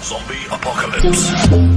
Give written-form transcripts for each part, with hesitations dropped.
Zombie Apocalypse.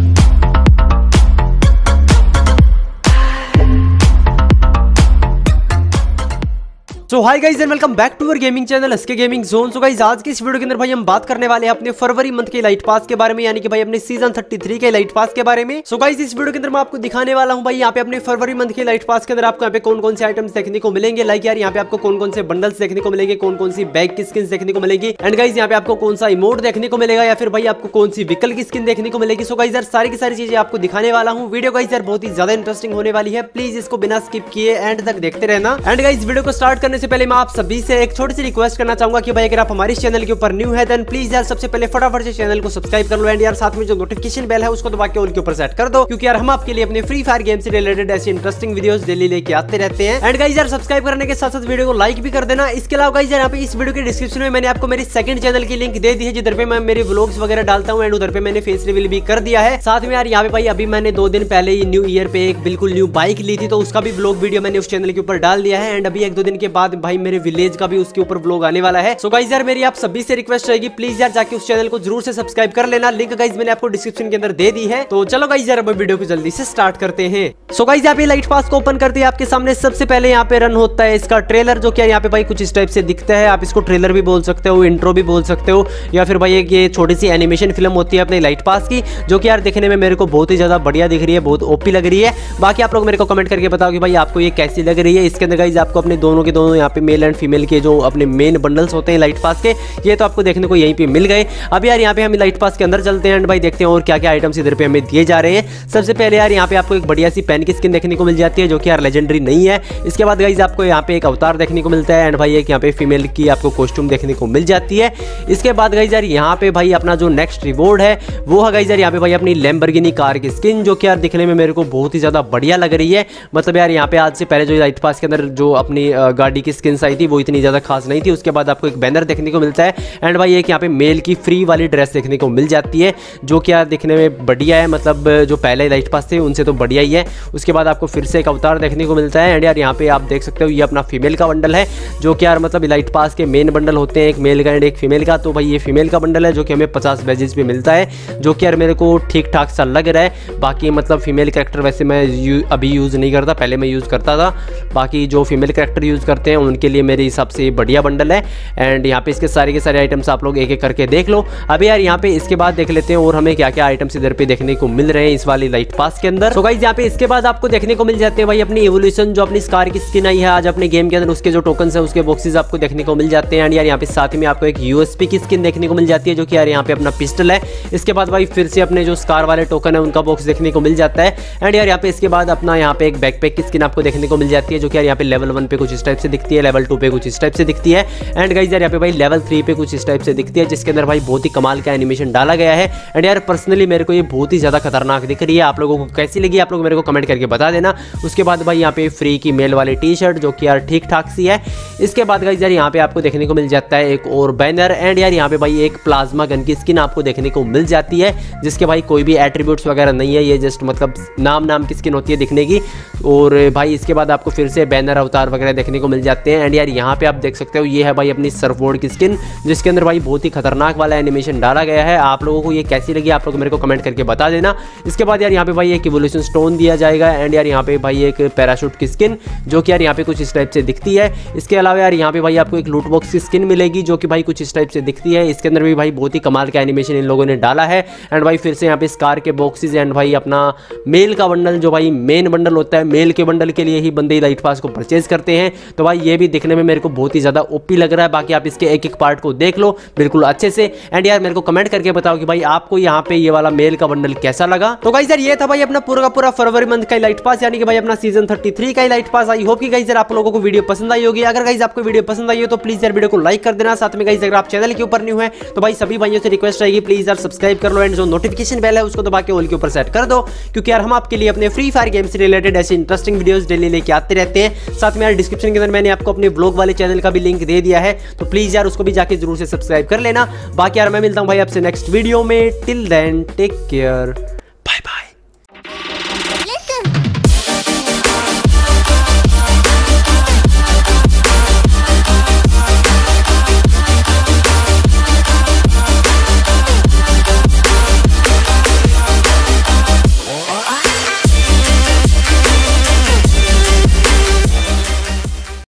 So hi guys and welcome back to our gaming channel SK gaming zone. So guys आज की इस video के अंदर भाई हम बात करने वाले हैं अपने फरवरी मंथ के लाइट पास के बारे में, यानी कि भाई अपने सीजन 33 के लाइट पास के बारे में। सो गाइस इस वीडियो के अंदर मैं आपको दिखाने वाला हूं भाई यहाँ पे अपने फरवरी मंथ के लाइट पास के अंदर आपको यहाँ पे कौन कौन से आइटम्स देखने को मिलेंगे। लाइक यार यहाँ पे आपको कौन कौन से बंडल्स देखने को मिलेंगे, कौन कौन सी बैग की स्किन देखने को मिलेगी, एंड गाइस यहाँ पे आपको कौन सा इमोट देखने को मिलेगा, या फिर भाई आपको कौन सी व्हीकल की स्किन देखने को मिलेगी। सो गाइस यार सारी की सारी चीजें आपको दिखाने वाला हूँ। वीडियो गाइस यार बहुत ही ज्यादा इंटरेस्टिंग होने वाली है, प्लीज इसको बिना स्किप किए एंड तक देखते रहना। एंड गाइस वीडियो को स्टार्ट करने से पहले मैं आप सभी से एक छोटी सी रिक्वेस्ट करना चाहूंगा कि भाई अगर आप हमारे चैनल के ऊपर न्यू है देन प्लीज यार सबसे पहले फटाफट से चैनल को सब्सक्राइब कर लो, एंड यार साथ में जो नोटिफिकेशन बेल है उसको दबा के उनके ऊपर सेट कर दो, क्योंकि यार हम आपके लिए अपने फ्री फायर गेम से रिलेटेड ऐसी इंटरेस्टिंग वीडियोस डेली लेके आते रहते हैं। एंड गाइस यार सब्सक्राइब करने के साथ साथ वीडियो को लाइक भी कर देना। इसके अलावा गाइस यार यहाँ पे इस वीडियो के डिस्क्रिप्शन में मैंने आपको मेरी सेकंड चैनल की लिंक दे दी है, जिधर पे मैं मेरे व्लॉग्स वगैरह डालता हूँ, एंड उधर पे मैंने फेस रिवील भी कर दिया है। साथ में यार यहाँ पे भाई अभी मैंने 2 दिन पहले ही न्यू ईयर पे एक बिल्कुल न्यू बाइक ली थी, तो उसका भी व्लॉग वीडियो मैंने उस चैनल के ऊपर डाल दिया है। एंड अभी 1-2 दिन के बाद भाई मेरे विलेज का भी उसके ऊपर व्लॉग आने वाला है। सो गाइस यार मेरी आप सभी से रिक्वेस्ट रहेगी, प्लीज यार जाके उस चैनल को जरूर से सब्सक्राइब कर लेना। लिंक गाइस मैंने आपको डिस्क्रिप्शन के अंदर दे दी है। तो चलो गाइस यार अब वीडियो को जल्दी से स्टार्ट करते हैं। सो गाइस यहाँ पे लाइट पास को ओपन करते हैं आपके सामने सबसे पहले यहाँ पे रन होता है इसका ट्रेलर, जो कि यहाँ पे भाई कुछ इस टाइप से दिखता है। आप इसको ट्रेलर भी बोल सकते हो, इंट्रो भी बोल सकते हो, या फिर भाई एक ये छोटी सी एनिमेशन फिल्म होती है अपने लाइट पास की, जो कि यार देखने में मेरे को बहुत ही ज्यादा बढ़िया दिख रही है, बहुत ओपी लग रही है। बाकी आप लोग मेरे को कमेंट करके बताओ कि भाई आपको ये कैसी लग रही है। इसके अंदर गाइस आपको अपने दोनों के दोनों यहाँ पे मेल एंड फीमेल के जो अपने मेन बंडल्स होते हैं लाइट पास के, ये तो आपको देखने को यहीं पे मिल गए। अब यार यहाँ पे हम लाइट पास के अंदर चलते हैं एंड भाई देखते हैं और क्या क्या आइटम्स इधर पे हमें दिए जा रहे हैं। सबसे पहले यार यहाँ पे आपको एक बढ़िया सी पेन की स्किन देखने को मिल जाती है, जो कि यार लेजेंडरी नहीं है। इसके बाद गाइस आपको यहाँ पे एक अवतार देखने को मिलता है, एंड भाई एक यहाँ पे फीमेल की आपको कॉस्ट्यूम देखने को मिल जाती है। इसके बाद गाइस यार यहाँ पे भाई अपना जो नेक्स्ट रिवॉर्ड है वो है गाइस यार यहाँ पे भाई अपनी लैम्बोर्गिनी कार की स्किन, जो कि यार दिखने में मेरे को बहुत ही ज्यादा बढ़िया लग रही है। मतलब यार यहाँ पे आज से पहले जो लाइट पास के अंदर जो अपनी गाड़ी की स्किन आई थी वो इतनी ज्यादा खास नहीं थी। उसके बाद आपको एक बैनर देखने को मिलता है, एंड भाई एक यहाँ पे मेल की फ्री वाली ड्रेस देखने को मिल जाती है, जो कि यार दिखने में बढ़िया है। मतलब जो पहले लाइट पास थे उनसे तो बढ़िया ही है। उसके बाद आपको फिर से एक अवतार देखने को मिलता है, एंड यार यहाँ पे आप देख सकते हो ये अपना फीमेल का बंडल है, जो कि यार मतलब लाइट पास के मेन बंडल होते हैं, एक मेल का एंड एक फीमेल का। तो भाई ये फीमेल का बंडल है जो कि हमें 50 बैजेस पे मिलता है, जो कि यार मेरे को ठीक ठाक सा लग रहा है। बाकी मतलब फीमेल कैरेक्टर वैसे मैं अभी यूज़ नहीं करता, पहले मैं यूज़ करता था। बाकी जो फीमेल कैरेक्टर यूज़ करते हैं उनके लिए मेरे हिसाब से बढ़िया बंडल है। एंड यहाँ पे इसके सारे के सारे आइटम्स आप लोग एक एक करके देख लो। अभी यार यहाँ पे इसके बाद देख लेते हैं और हमें क्या क्या आइटम्स इधर पे देखने को मिल रहे हैं इस वाली लाइट पास के अंदर। सो गाइस यहाँ पे इसके बाद आपको देखने को मिल जाते हैं भाई अपनी इवोल्यूशन, जो अपनी स्कार की स्किन आई है आज अपने गेम के अंदर, उसके जो टोकन है उसके बॉक्सेस आपको देखने को मिल जाते हैं। एंड यार यहाँ पे साथ में आपको एक यूएसपी की स्किन देखने को मिल जाती है, जो कि यार यहाँ पे अपना पिस्टल है। इसके बाद भाई फिर से अपने जो स्कार वाले टोकन है उनका बॉक्स देखने को मिल जाता है। एंड यार यहाँ पे इसके बाद अपना यहाँ पे एक बैकपैक की स्किन आपको देखने को मिल जाती है, जो कि यार यहाँ पे लेवल 1 पे कुछ इस टाइप से दिखती है, लेवल 2 पे कुछ इस टाइप से दिखती है, एंड गाइस यार यहाँ पे भाई लेवल 3 पे कुछ इस टाइप से दिखती है, जिसके अंदर भाई बहुत ही कमाल का एनिमेशन डाला गया है। एंड यार पर्सनली मेरे को ये बहुत ही ज्यादा खतरनाक दिख रही है। आप लोगों को कैसी लगी आप लोग मेरे को कमेंट करके बता देना। उसके बाद भाई यहाँ पे फ्री की मेल वाली टी शर्ट, जो कि यार ठीक ठाक सी है। इसके बाद गाइस यार यहाँ पे आपको देखने को मिल जाता है एक और बैनर, एंड यार यहाँ पे भाई एक प्लाज्मा गन की स्किन आपको देखने को मिल जाती है, जिसके भाई कोई भी एट्रीब्यूट्स वगैरह नहीं है, ये जस्ट मतलब नाम की स्किन होती है दिखने की। और भाई इसके बाद आपको फिर से बैनर अवतार वगैरह देखने को मिल जाते हैं। एंड यार यहाँ पे आप देख सकते हो ये है भाई अपनी सर्फबोर्ड की स्किन, जिसके अंदर भाई बहुत ही खतरनाक वाला एनिमेशन डाला गया है। आप लोगों को ये कैसी लगी आप लोग मेरे को कमेंट करके बता देना। इसके बाद यार यहाँ पे भाई एक इवोल्यूशन स्टोन दिया जाएगा, एंड यार यहाँ पे भाई एक पैराशूट की स्किन, जो कि यार यहाँ पे कुछ इस टाइप से दिखती है। इसके अलावा यार यहाँ पे भाई आपको एक लूट बॉक्स की स्किन मिलेगी, जो कि भाई कुछ इस टाइप से दिखती है। इसके अंदर भी भाई बहुत ही कमाल का एनिमेशन इन लोगों ने डाला है। एंड भाई फिर से यहाँ पे स्कार के बॉक्सेस, एंड भाई अपना मेल का बंडल, जो भाई मेन बंडल होता है, मेल के बंडल के लिए ही बंदे लाइट पास को परचेज करते हैं। तो भाई ये भी दिखने में मेरे को बहुत ही ज्यादा ओपी लग रहा है। बाकी आप इसके एक एक पार्ट को देख लो बिल्कुल अच्छे से, एंड यार मेरे को कमेंट करके बताओ कि भाई आपको यहाँ पे ये वाला मेल का बंडल कैसा लगा। तो गाइस यार ये था भाई अपना पूरा का पूरा फरवरी मंथ का लाइट पास, यानी कि भाई अपना सीजन 33 का लाइट पास। आई होप कि गाइस यार आप लोगों को वीडियो पसंद आई होगी। अगर गाइस आपको वीडियो पसंद आई हो तो प्लीज यार वीडियो को लाइक कर देना। साथ में गाइस अगर आप चैनल के ऊपर न्यू है तो भाई सभी भाइयों से रिक्वेस्ट रहेगी, प्लीज यार सब्सक्राइब कर लो, एंड जो नोटिफिकेशन बेल है उसको दबा के ऑल के ऊपर सेट कर दो, क्योंकि यार हम आपके लिए अपने फ्री फायर गेम से रिलेटेड ऐसी इंटरेस्टिंग वीडियोस डेली लेके आते रहते हैं। साथ में यार डिस्क्रिप्शन के अंदर मैंने आपको अपने व्लॉग वाले चैनल का भी लिंक दे दिया है, तो प्लीज यार उसको भी जाके जरूर से सब्सक्राइब कर लेना। बाकी यार मैं मिलता हूं भाई आपसे नेक्स्ट वीडियो में। Till then take care.